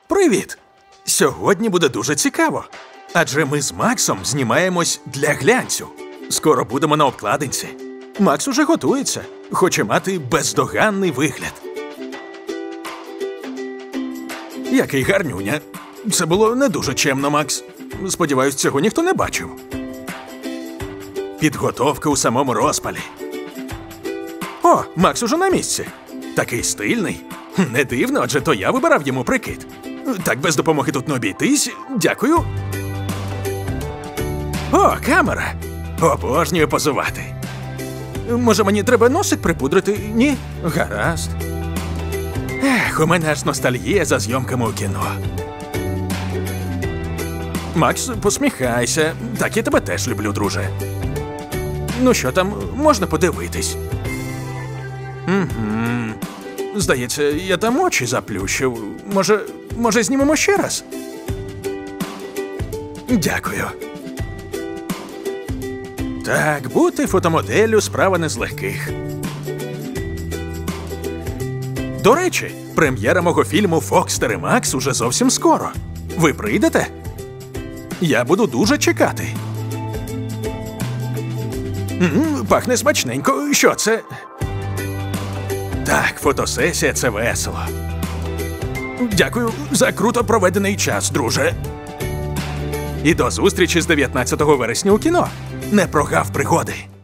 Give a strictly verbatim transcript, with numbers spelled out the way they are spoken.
Привіт! Сьогодні буде дуже цікаво. Адже ми з Максом знімаємось для глянцю. Скоро будемо на обкладинці. Макс уже готується. Хоче мати бездоганний вигляд. Який гарнюня. Це було не дуже чемно, Макс. Сподіваюсь, цього ніхто не бачив. Підготовка у самому розпалі. О, Макс уже на місці. Такий стильний. Не дивно, адже то я вибирав йому прикид. Так без допомоги тут не обійтись. Дякую. О, камера. Обожнюю позувати. Може, мені треба носик припудрити? Ні? Гаразд. Ех, у мене аж ностальгія за зйомками у кіно. Макс, посміхайся. Так я тебе теж люблю, друже. Ну що там, можна подивитись? Угу. Здається, я там очі заплющив. Може, може знімемо ще раз? Дякую. Так, бути фотомоделлю – справа не з легких. До речі, прем'єра мого фільму «Фокстер і Макс» уже зовсім скоро. Ви прийдете? Я буду дуже чекати. М-м, пахне смачненько. Що це? Так, фотосесія – це весело. Дякую за круто проведений час, друже. І до зустрічі з дев'ятнадцятого вересня у кіно. Не прогав пригоди.